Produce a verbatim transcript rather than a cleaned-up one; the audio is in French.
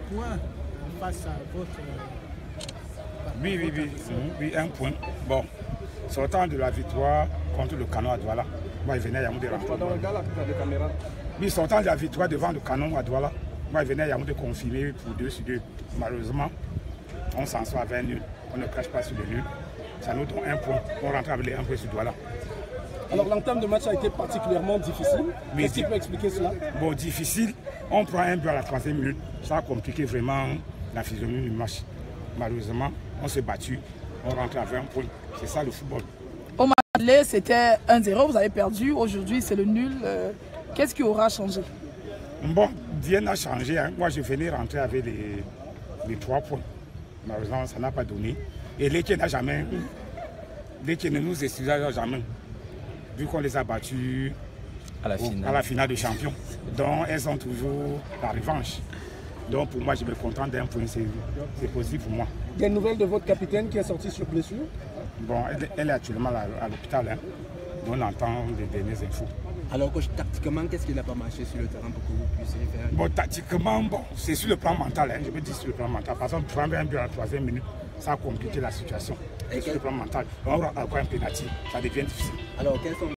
point face à votre... Oui, oui, oui, oui, un point. Bon, sortant de la victoire contre le Canon à Douala, moi je venais à Yaoundé rentrer. Oui, sortant de la victoire devant le Canon à Douala, moi je venais à Yaoundé confirmer pour deux sur deux. Malheureusement, on s'en sort avec un nul. On ne crache pas sur le nul. Ça nous donne un point. On rentre avec les un point sur Douala. Alors l'entame de match a été particulièrement difficile. Qu'est-ce qui peut expliquer cela? Bon, difficile. On prend un but à la troisième minute. Ça a compliqué vraiment la physionomie du match. Malheureusement, on s'est battu. On rentre avec un point. C'est ça le football. Au match aller, c'était un zéro. Vous avez perdu. Aujourd'hui, c'est le nul. Euh, Qu'est-ce qui aura changé? Bon, rien n'a changé. Hein. Moi, je venais rentrer avec les, les trois points. Malheureusement, ça n'a pas donné. Et l'équipe n'a jamais... L'équipe ne nous excusera jamais. Vu qu'on les a battus à la, au, finale. à la finale de champion. Donc, elles ont toujours la revanche. Donc, pour moi, je me contente d'un point. C'est possible pour moi. Il y a une nouvelle de votre capitaine qui est sortie sur blessure? Bon, elle, elle est actuellement à, à l'hôpital. Hein. On entend les dernières infos. Alors, coach, tactiquement, qu'est-ce qui n'a pas marché sur le terrain pour que vous puissiez faire? Bon, tactiquement, bon, c'est sur le plan mental. Hein. Je veux dire sur le plan mental. Par exemple, prendre un but à la troisième minute, ça a compliqué la situation. Et sur le plan mental, on aura encore un pénalty. Ça devient difficile. Alors, quels sont